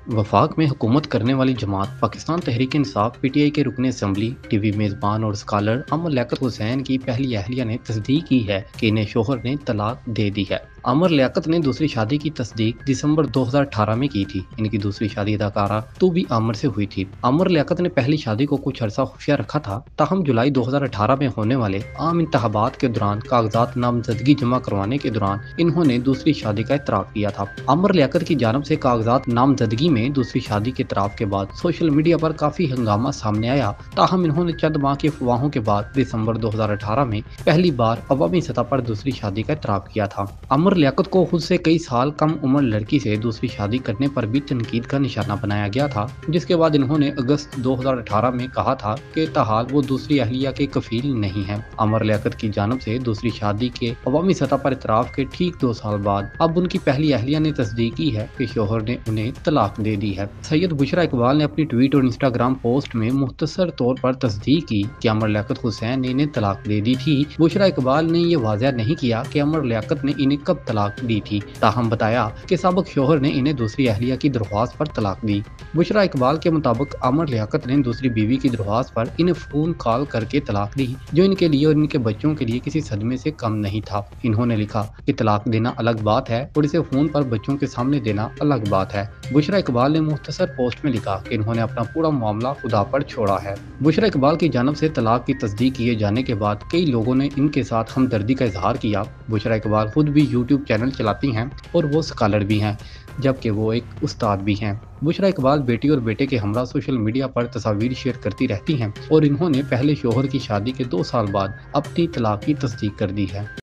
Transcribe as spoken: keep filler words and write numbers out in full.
वफाक में हुकूमत करने वाली जमात Pakistan Tehreek Insaf P T I के रुकन असम्बली, टीवी मेज़बान और स्कॉलर अमर लियाकत हुसैन की पहली अहलिया ने तस्दीक की है कि इन्हें शोहर ने तलाक दे दी है। अमर लियाकत ने दूसरी शादी की तस्दीक दिसंबर दो हज़ार अठारह में की थी। इनकी दूसरी शादी अदाकारा तूबी आमिर से हुई थी। अमर लियाकत ने पहली शादी को कुछ अरसा खुफिया रखा था, ताहम जुलाई दो हज़ार अठारह में होने वाले आम इंतखाबात के दौरान कागजात नामजदगी जमा करवाने के दौरान इन्होंने दूसरी शादी का इतराफ़ किया था। अमर लियाकत की जानब से कागजात नामजदगी में दूसरी शादी के इतराफ़ के बाद सोशल मीडिया पर काफ़ी हंगामा सामने आया, ताहम इन्होंने चंद माह की अफवाहों के बाद दिसंबर दो हज़ार अठारह में पहली बार अवामी सतह पर दूसरी शादी का इतराफ़ किया था। अमर लियाकत को खुद से कई साल कम उम्र लड़की से दूसरी शादी करने पर भी तनकीद का निशाना बनाया गया था, जिसके बाद इन्होंने अगस्त दो हज़ार अठारह में कहा था कि ताहाल वो दूसरी अहलिया के कफील नहीं है। अमर लियाकत की जानब से दूसरी शादी के अवामी सतह पर इतराफ़ के ठीक दो साल बाद अब उनकी पहली अहलिया ने तस्दीक की है कि शोहर ने उन्हें तलाक दे दी है। सैयद बुशरा इकबाल ने अपनी ट्वीट और इंस्टाग्राम पोस्ट में मुख्तसर तौर पर तस्दीक की कि अमर लियाकत हुसैन ने इन्हें तलाक दे दी थी। बुशरा इकबाल ने यह वाज़ह नहीं किया कि अमर लियाकत ने इन्हें कब तलाक दी थी, ताहम बताया कि साबिक शोहर ने इन्हें दूसरी अहलिया की दरख्वास्त पर तलाक दी। बुशरा इकबाल के मुताबिक अमर लियाकत ने दूसरी बीवी की दरख्वास्त पर इन्हें फ़ोन कॉल करके तलाक दी, जो इनके लिए और इनके बच्चों के लिए किसी सदमे से कम नहीं था। इन्होंने लिखा कि तलाक देना अलग बात है और इसे फ़ोन पर बच्चों के सामने देना अलग बात है। बुशरा इकबाल ने मुख्तसर पोस्ट में लिखा कि इन्होंने अपना पूरा मामला खुदा पर छोड़ा है। बुशरा इकबाल की जानब से तलाक की तस्दीक किए जाने के बाद कई लोगों ने इनके साथ हमदर्दी का इजहार किया। बुशरा इकबाल खुद भी यूट्यूब चैनल चलाती हैं और वो स्कॉलर भी हैं, जबकि वो एक उस्ताद भी हैं। बुशरा इकबाल बेटी और बेटे के हमरा सोशल मीडिया पर तस्वीर शेयर करती रहती हैं और इन्होंने पहले शोहर की शादी के दो साल बाद अपनी तलाक की तस्दीक कर दी है।